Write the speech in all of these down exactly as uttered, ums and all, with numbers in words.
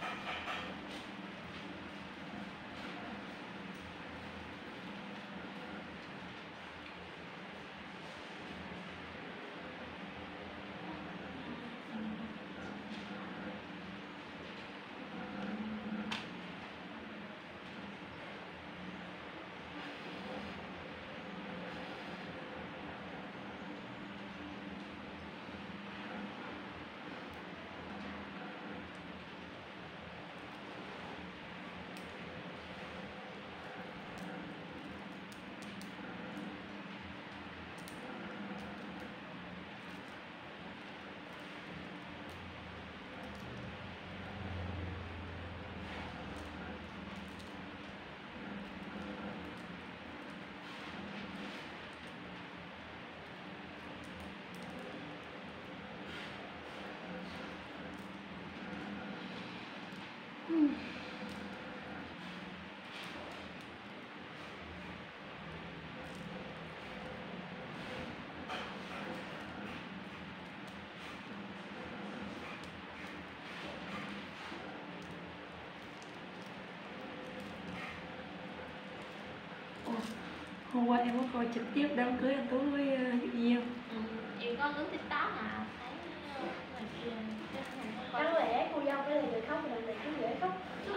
Hôm qua em có coi trực tiếp đám cưới anh Tú với Diệu Nhi không? Ừ, em có lướt TikTok mà thấy người kia đáng lẽ cô dâu phải là người khóc, mà lại cứ dễ khóc.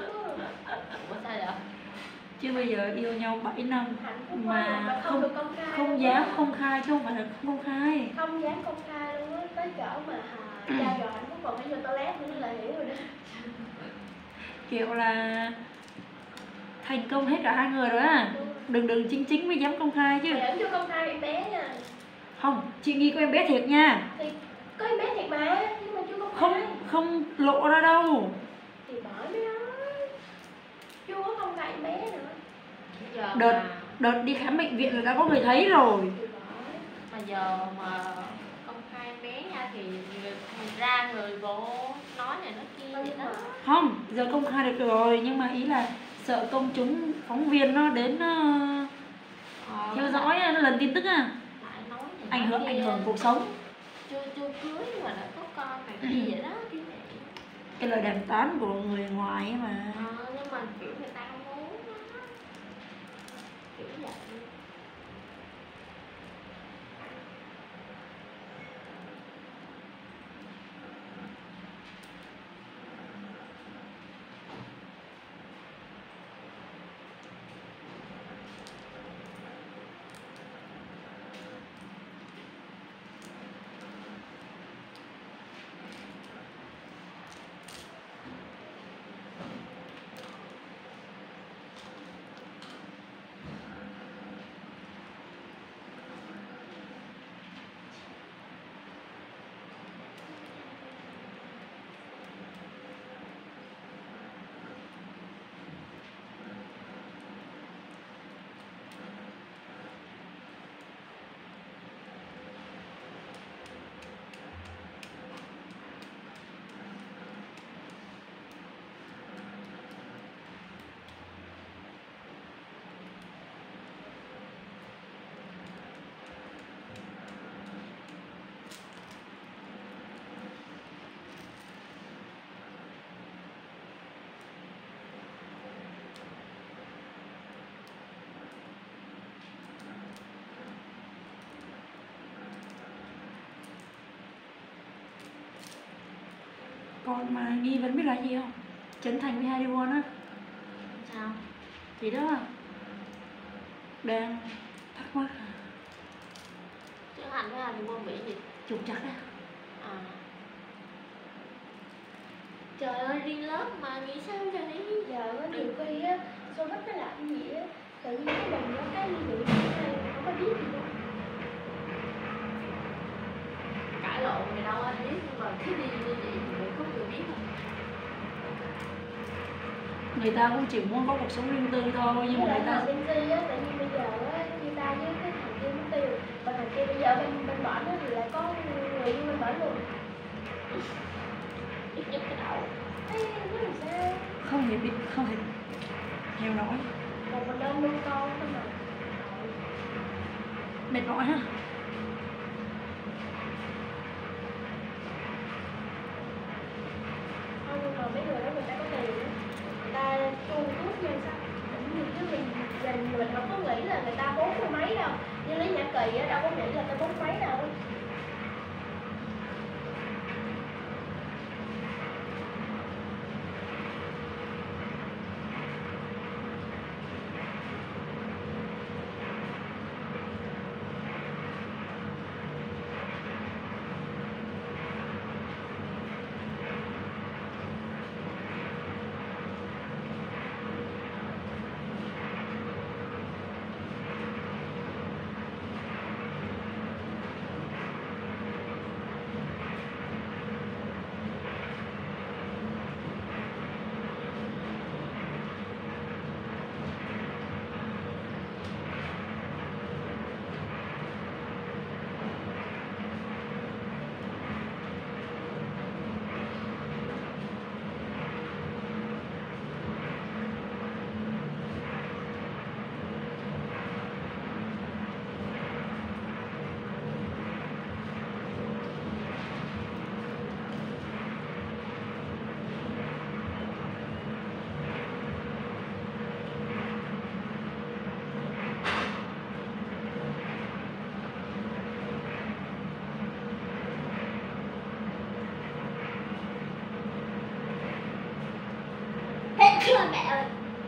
Ủa sao vậy? Chứ bây giờ yêu nhau bảy năm mà, mà không, không không, không dám công khai, chứ không phải là không công khai. Không dám công khai luôn á, tới cỡ mà à, trao dồi hạnh phúc còn phải vô toilet nữa là hiểu rồi đó. Kiểu là thành công hết cả hai người rồi á. Đừng đừng chính chính mới dám công khai chứ. Mày ẩn chưa công khai em bé nha. Không, chị Nghi có em bé thiệt nha. Thì có em bé thiệt mà, nhưng mà chưa công khai. Không, không lộ ra đâu. Thì bởi mới nói chưa có công khai em bé nữa. Giờ Đợt, mà, đợt đi khám bệnh viện là đã có người thấy rồi. Thì bởi. mà giờ mà công khai bé nha thì người, người ra người vô nói này nói kia vậy đó. Không, giờ công khai được rồi, nhưng mà ý là sợ công chúng, phóng viên nó đến uh, Ờ, theo dõi, nó lần tin tức à. lại nói này Ảnh nói hưởng, kia. ảnh hưởng cuộc sống. Chưa chưa cưới mà đã có con này kia vậy đó kiểu vậy. Cái lời đàm tán của người ngoài ấy mà. Ờ, nhưng mà kiểu người ta không muốn đó. Kiểu vậy. Còn mà Nghi vẫn biết là gì không? Trấn Thành với hai đứa con á. Sao? Thì đó đang thắc mắc Chứ hành với hành môn bị gì? trục trặc á. À. Trời ơi đi lớp mà nghĩ sao giờ đi? Giờ có nhiều khi á, sao bắt nó làm gì á, tự nhiên cái mình nó cái ly rượu này không có biết gì đâu. Cãi lộn thì đâu ai biết, nhưng mà cứ đi như vậy thì cũng có người biết không? Người ta cũng chỉ muốn có cuộc sống riêng tư thôi, nhưng mà người ta bên Di á, tự nhiên bây giờ á, chia tay với cái thằng kia mất tiêu, và thằng kia bây giờ bên bên bển á thì lại có người yêu bên bển luôn. Ít nhất cái đầu. Ê, nó làm sao? không hề biết, không hề theo dõi. Một mình lên nuôi con thôi mà. Mệt mỏi ha. Không, nhưng mà mấy người đó người ta có tiền mình mình không có nghĩ là người ta bốn mươi mấy đâu, như Lý Nhã Kỳ á đâu có nghĩ là tới bốn mấy đâu. Hết mẹ ơi.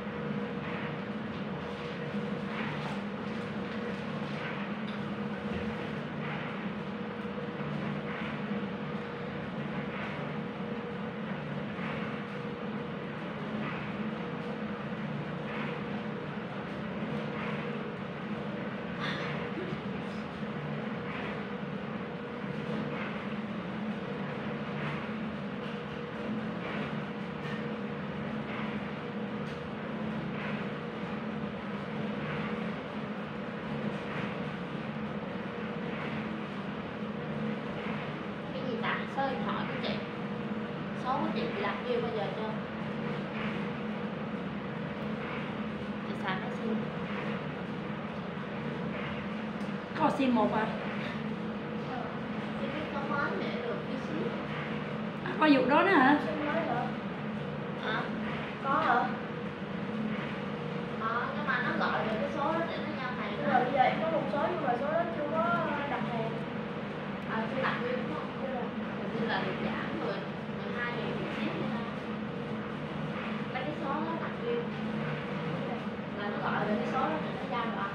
Số điện thoại của chị, số của chị bị đặt kêu bao giờ chưa? Chị xài cái sim. Có sim một à? Chị biết có món để được đi xíu. À, có vụ đó nữa hả? Sim mới hả? Hả? Có hả? Ờ, nhưng mà nó gọi được cái số đó để nó giao hàng Nhưng mà đó. bây giờ em có một số nhưng mà số đó chưa có đặt hàng. À, chưa đặt nguyên đúng không? Chưa đặt. Hình như là được giảm mười, mười hai ngàn một chiếc vậy thôi. Mấy cái số đó đặt nguyên là nó gọi được cái số đó để nó giao được.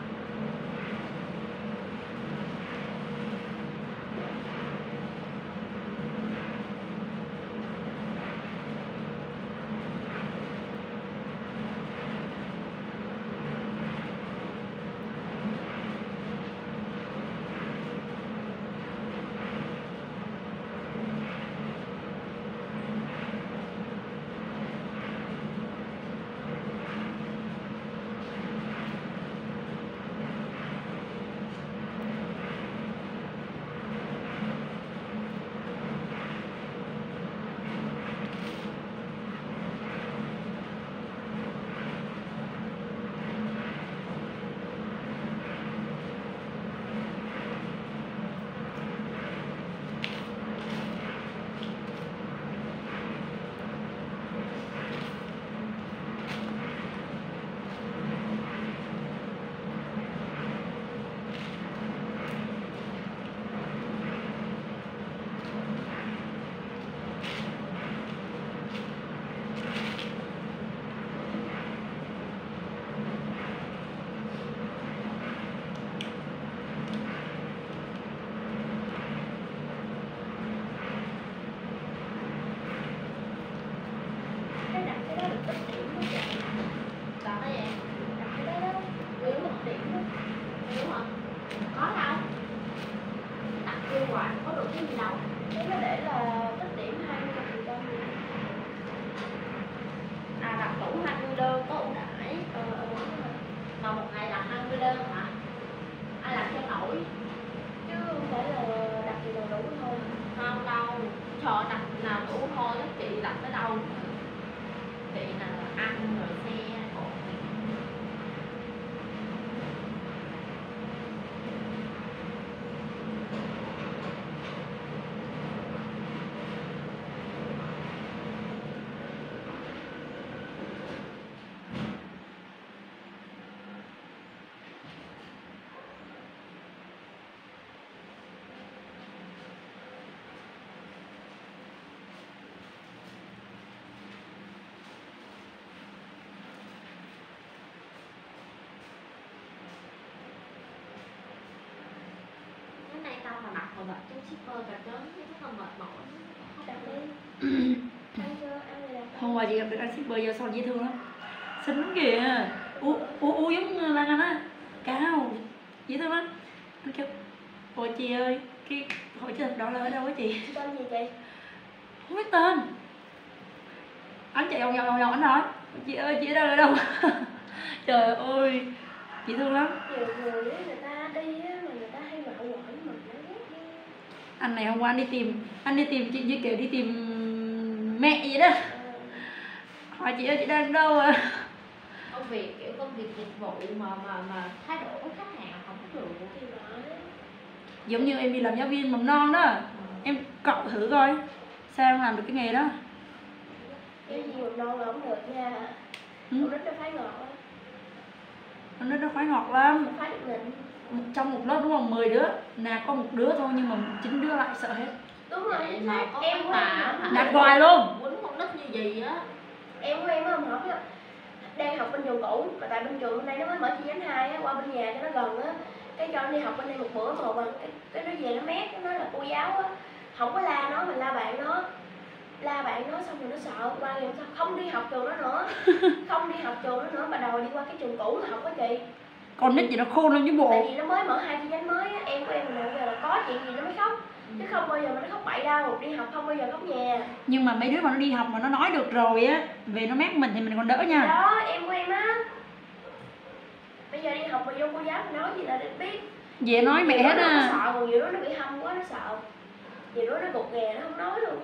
shipper cả trớn rất là mệt mỏi. Đặt đi. Ăn chưa? Ăn rồi đặt. Hôm qua chị gặp được anh shipper giờ son dễ thương lắm, xinh lắm kìa, u u u giống Lan Anh á, cao, dễ thương lắm. Nó kêu, ôi chị ơi, cái hội chữ thập đỏ là ở đâu á chị? Tên gì chị? Không biết tên. Anh chạy vòng vòng vòng vòng anh hỏi, chị ơi chị ở đâu ở đâu? Trời ơi, chị thương lắm. Nhiều người á, người ta đi á, mà người ta hay quạo quạo mình nó ghét ghê. Anh này hôm qua anh đi tìm, anh đi tìm chị như kiểu đi tìm mẹ vậy đó. Ờ, Hỏi chị ơi chị đang đâu à? Công việc kiểu công việc dịch vụ mà mà mà thái độ với khách hàng không có được. thì nói Giống như em đi làm giáo viên mầm non đó, em cọ thử coi sao em làm được cái nghề đó. cái gì mà non là không được nha. Ừ. Con nít nó phái ngọt á, Nó nó khoái ngọt lắm. nó phái được nịnh. Trong một lớp đúng không, mười đứa là có một đứa thôi nhưng mà chín đứa lại sợ hết. Đúng rồi, Vậy chính mà xác. có Em mấy của bà em hả? Đạt hoài luôn. Quýnh con nít như gì á. em của em á, học á, đang học bên trường cũ mà tại bên trường bên đây nó mới mở chi nhánh hai á, qua bên nhà cho nó gần á, cái cho nó đi học bên đây một bữa một mà cái, cái nó về nó mét, nó nói là cô giáo á không có la nó, mình la bạn nó, la bạn nó xong rồi nó sợ qua ngày hôm sau không đi học trường đó nữa, không đi học trường đó nữa mà đòi đi qua cái trường cũ mà học á chị. Con nít gì nó khôn lắm chứ Tại bộ. vì nó mới mở hai chi nhánh mới á, em của em là giờ là có chuyện gì nó mới khóc, chứ không bao giờ mà nó khóc bậy đâu, đi học không bao giờ khóc nhà. Nhưng mà mấy đứa mà nó đi học mà nó nói được rồi á, về nó mét mình thì mình còn đỡ nha. Đó em của em á, bây giờ đi học mà vô cô giáo mình nói gì là để biết. Về nói mẹ Nhiều hết đứa nó à. sợ, còn nhiều đứa nó bị hâm quá nó sợ, nhiều đứa nó gục ghè nó không nói luôn.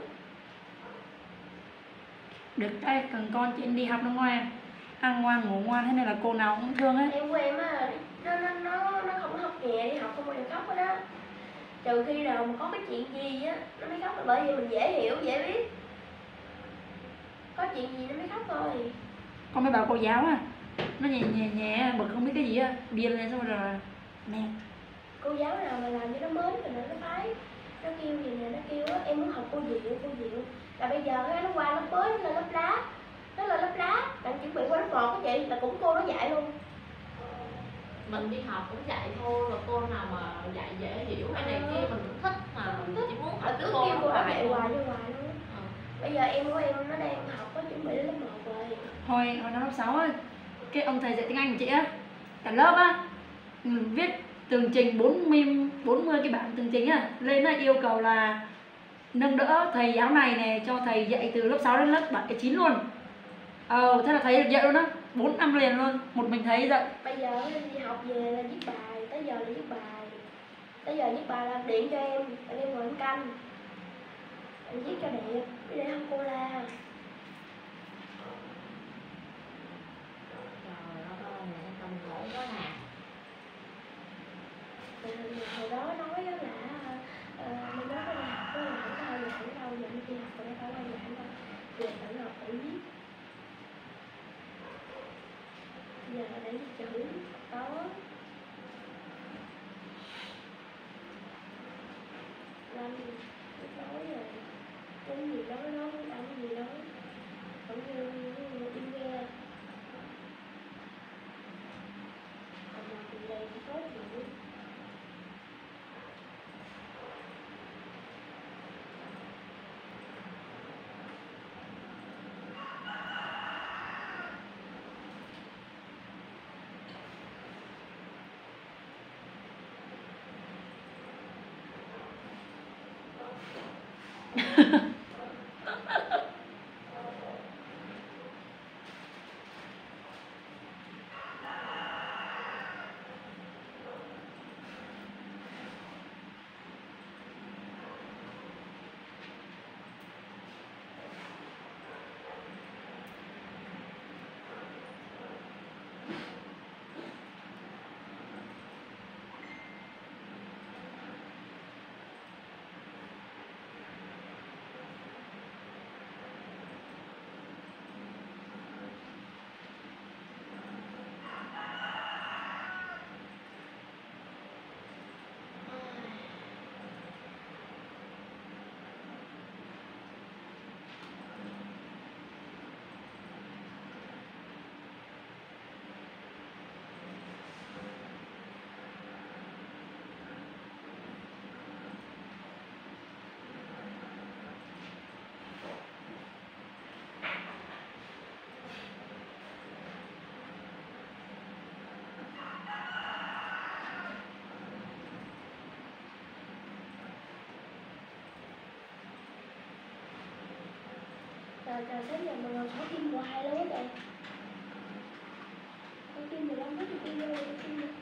Được cái cần con chị đi học nó ngoan, ăn ngoan ngủ ngoan, thế nên là cô nào cũng thương hết. Em của em á, nó nó nó nó không có học nhẹ, đi học không bao giờ khóc hết á, trừ khi nào mà có cái chuyện gì á nó mới khóc, bởi vì mình dễ hiểu dễ biết, có chuyện gì nó mới khóc thôi. Con mới bảo cô giáo à, nó nhẹ nhẹ nhẹ bực không biết cái gì á, điên lên xong rồi nè. Cô giáo nào mà làm cho nó mến rồi nó phái, nó kêu gì nè, nó kêu á em muốn học cô Diệu, cô Diệu là bây giờ á, nó qua lớp mới nó lên lớp lá, nó lên lớp lá đang chuẩn bị qua lớp một cái chị là cũng cô nó dạy luôn. Mình đi học cũng dạy thôi, rồi cô nào mà dạy dễ hiểu cái này kia mình cũng thích mà mình chỉ muốn Là học cứ cô kêu nó cô nó hoài dạy luôn. hoài cho hoài luôn. Ờ. Bây giờ em của em nó đang học có chuẩn bị đến lớp một rồi. Hồi hồi năm lớp sáu á, cái ông thầy dạy tiếng Anh của chị á, cả lớp á, ừ, viết tường trình bốn mươi bốn mươi cái bảng tường trình á, lên là yêu cầu là nâng đỡ thầy giáo này nè, cho thầy dạy từ lớp sáu đến lớp bảy chín luôn. Ờ, thế là thầy được dạy luôn á, bốn năm liền luôn, một mình thầy dạy. Bây giờ đi học về là viết bài, tới giờ là viết bài, tới giờ viết bài là điện cho em, anh em ngồi em canh, em viết cho đẹp, để không cô la. Trời ơi, em cầm gỗ quá nè. Hồi đó nói á là ờ, mình nói cái học đó là không có ai dạy đâu, giờ đi học rồi đâu có ai dạy đâu, về tự học tự viết. Giờ là để viết chữ đó. Lên nói rồi, muốn gì nói nói, muốn ăn gì nói, cũng như im nghe. Còn mà từ đây thì tốt nữa. trời trời sáng giờ mà ngồi sổ kim hoài luôn á trời. Con kim mười lăm phút thì kim vô rồi kim đi.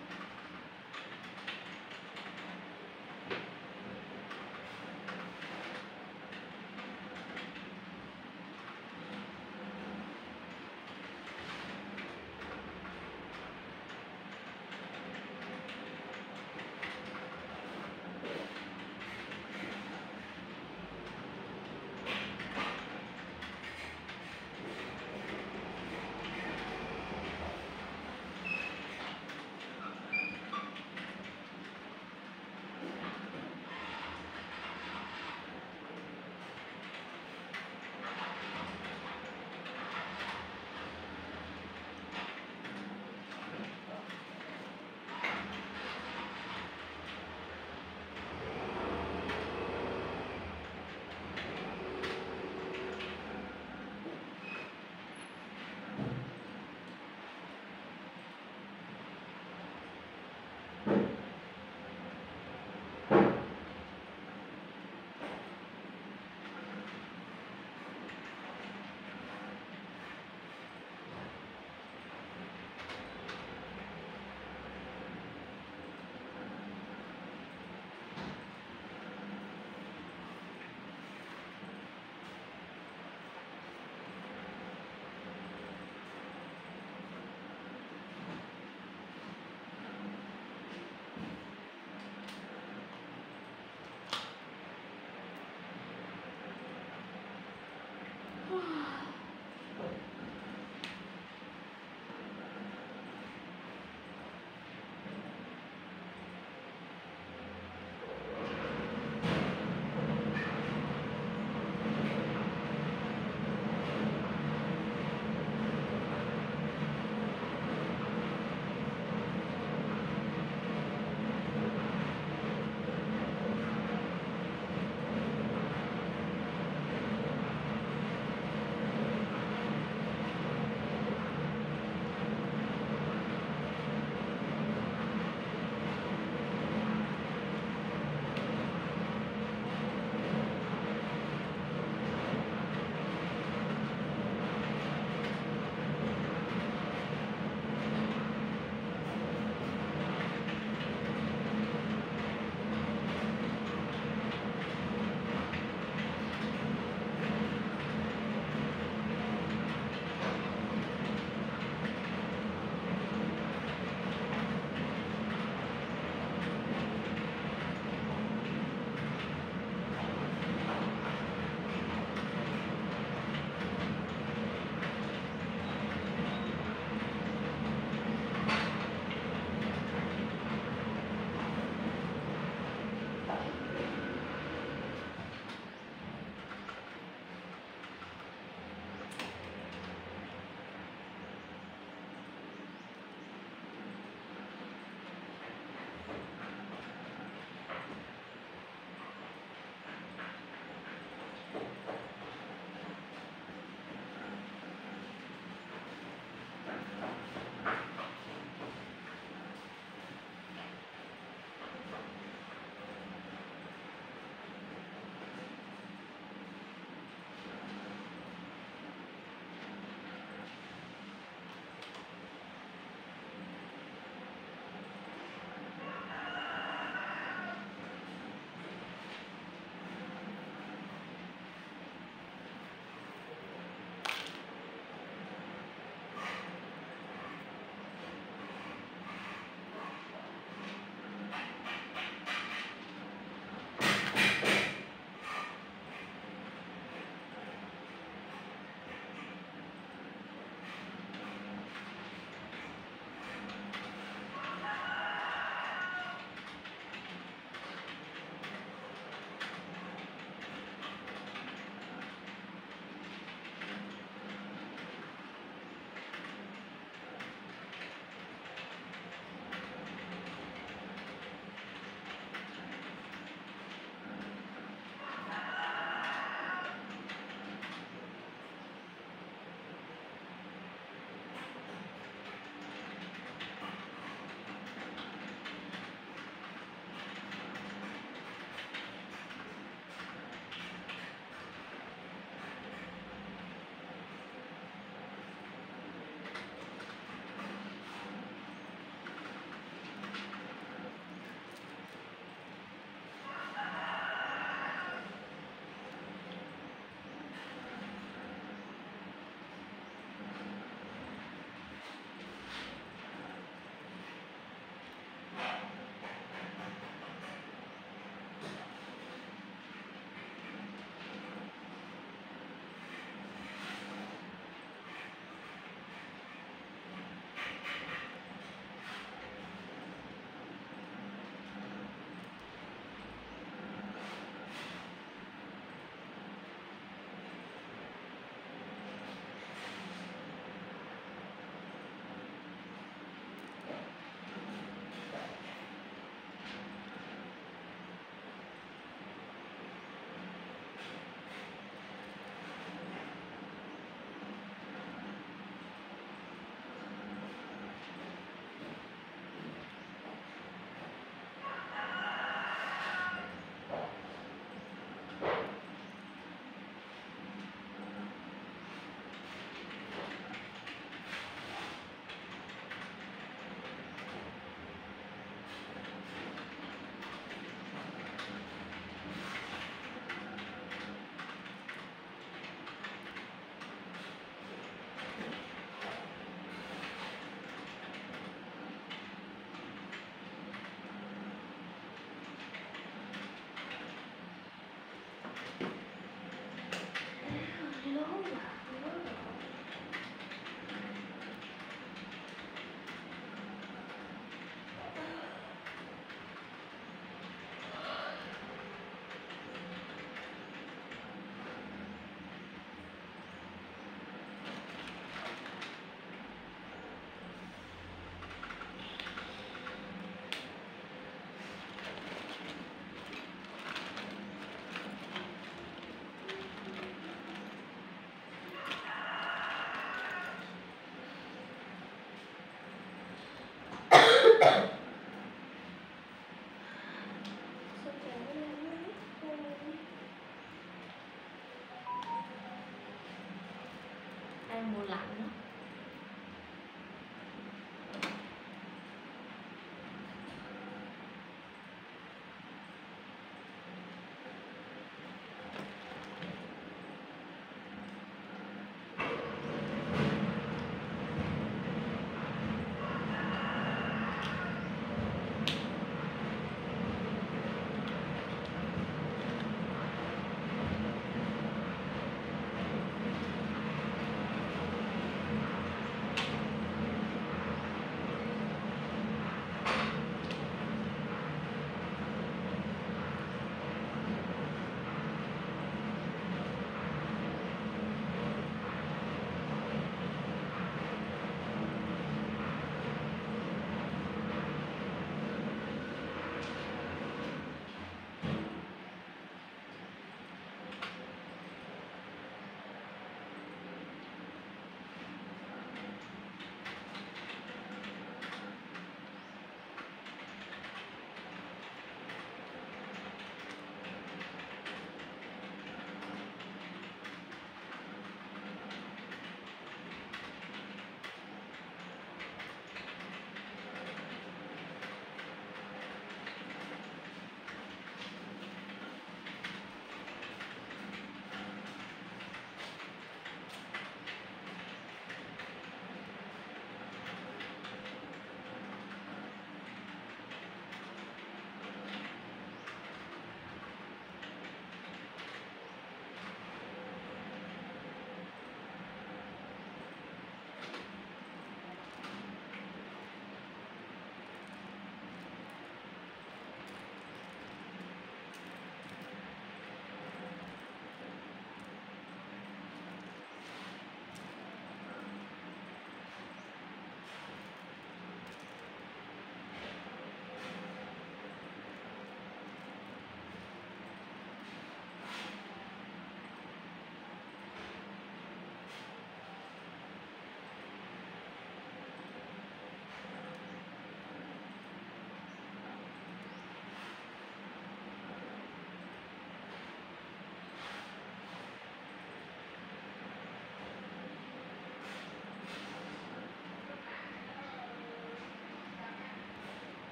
Đang mùa lạnh đó.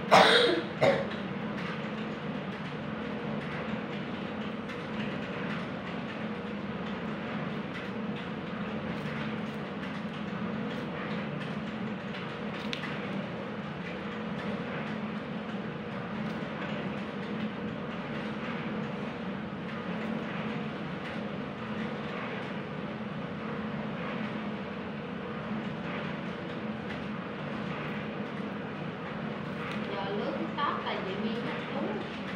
Giờ lướt TikTok là chị Miên hết đúng.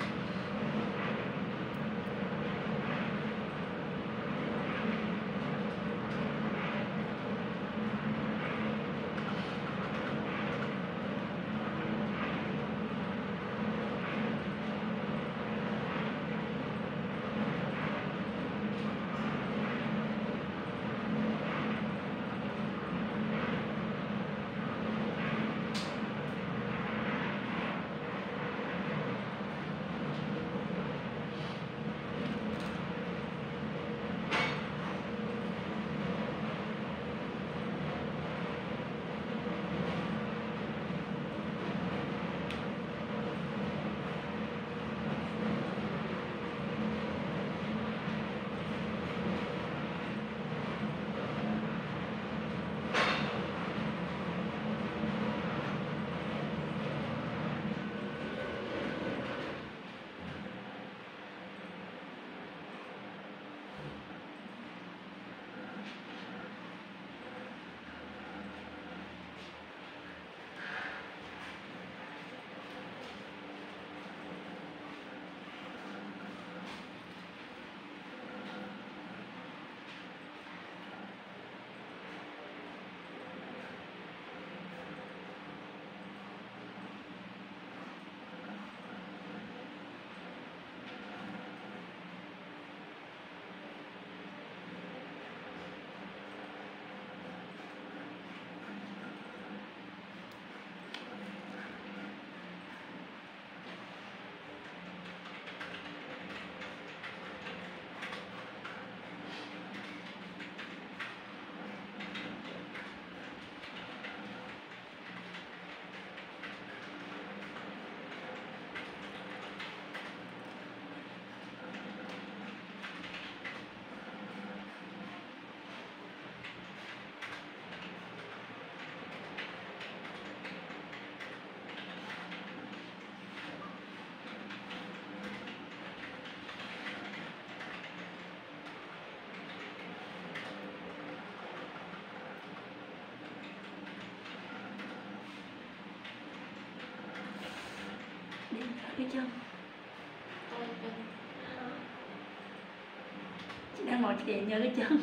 Đến cái chân. Ôi, chân. Chị đang ngồi chị để nhớ cái chân.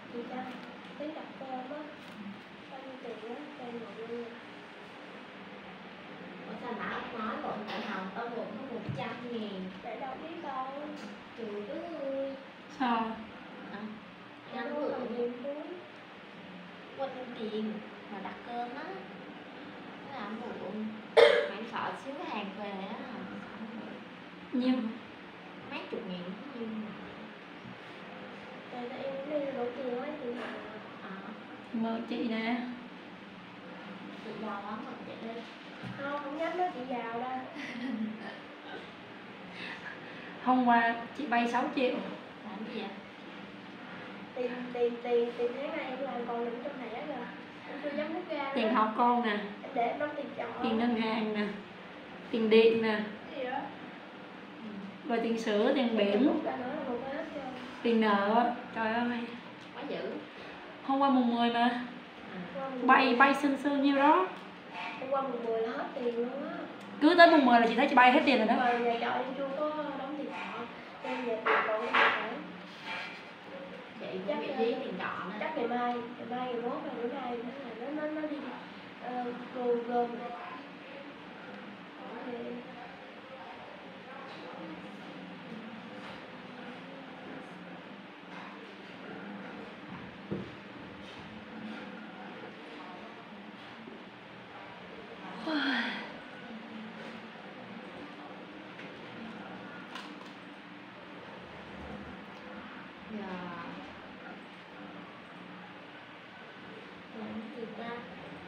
Chị cho tiếng đặt cơm á, bao nhiêu tiền á, cho em một luôn. Ủa sao nãy ông nói bọn chị Hồng tao gồm có một trăm nghìn. Để đâu biết đâu. Trời đất ơi. Sao? À, Em anh không vừa còn tiền túi. quên tiền mà đặt cơm á. Thế là anh buồn. Mà em sợ xíu hàng về á. Nhiêu? Mấy chục nghìn nhiêu mà. Tại tại em cũng đi đủ tiền quá chị. À, Mời chị nè. chị giàu lắm rồi chị đi. Không, không dám nói chị giàu đâu. Hôm qua chị vay sáu triệu. Làm gì vậy? Tiền, tiền, tiền, tiền tháng này em làm còn đựng trong thẻ rồi. Em chưa dám rút ra nữa. Tiền học con nè, Em để em đóng tiền trọ. tiền ngân hàng nè, tiền điện nè, Cái gì đó. rồi tiền sữa, tiền Em biển, rút ra nữa là một cái hết trơn. tiền nợ. Trời ơi, Quá dữ. hôm qua mùng mười mà À. Qua mùng bay mười. bay sương sương nhiêu đó. Hôm qua mùng mười là hết tiền luôn á. Cứ tới mùng mười là chị thấy chị bay hết tiền rồi đó. Mà nhà trọ em chưa có đóng tiền trọ. Nên nhà tiền còn cái gì phải. Chị cũng bị dí tiền trọ nè. Chắc ngày mai, ngày mai ngày mốt là bữa nay nó là nó nó nó đi ờ, gồm gồm. Giờ làm gì ta?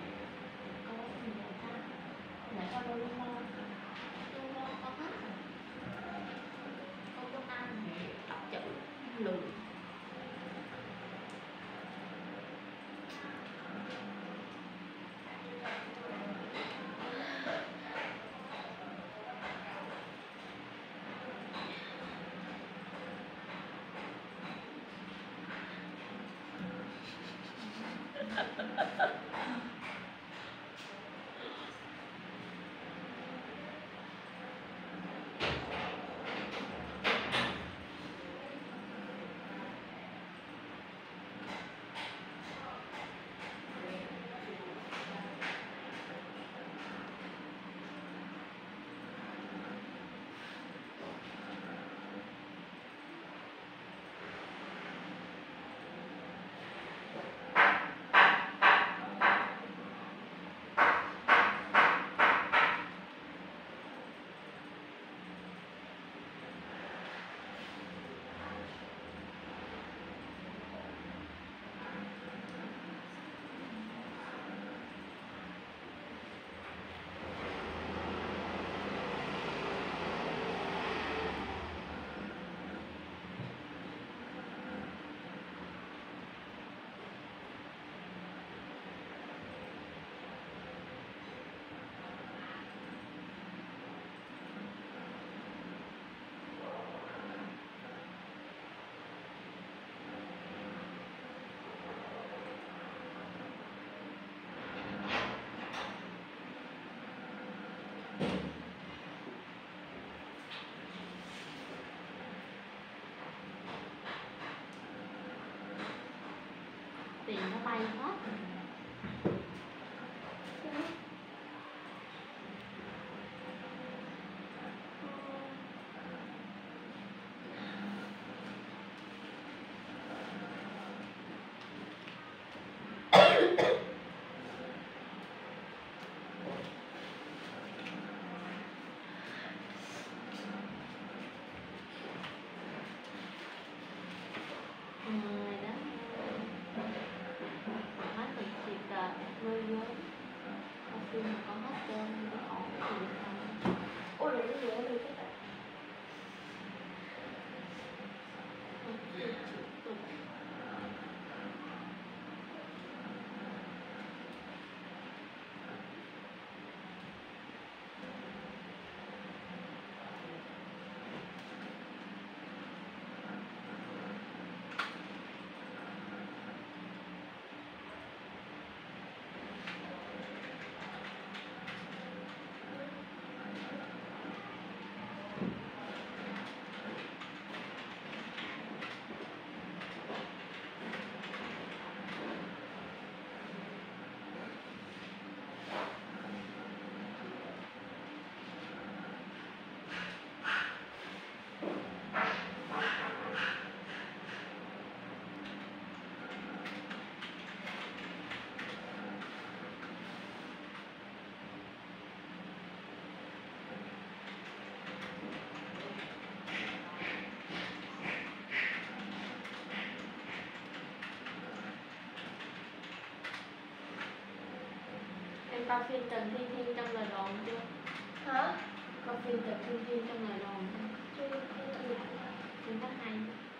Em coi phim Trần Thiên Thiên trong lời đồn chưa? Hả? Coi phim Trần Thiên Thiên trong lời đồn chưa? Chưa chưa chưa dạ. Phim đó hay.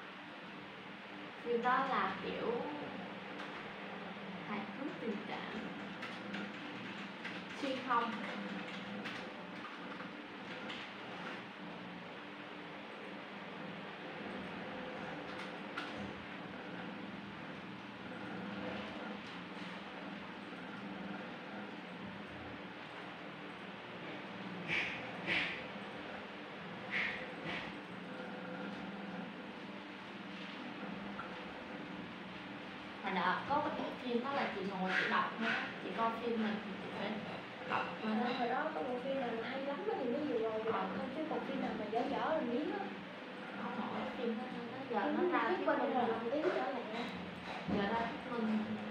Phim đó là kiểu hài hước tình cảm xuyên không. Hồi đó có cái bộ phim đó là chị ngồi chị đọc thôi á. Chị coi phim mình thì chị phải đọc mà Mà nó hồi đó có bộ phim nào mà hay lắm á thì mới vừa rồi đọc thôi, chứ còn phim nào mà dở dở là miếng á. không nổi phim đó, nó giờ nó ra Thuyết thuyết Minh minh là rồi. lồng tiếng trở lại. Giờ ra thuyết minh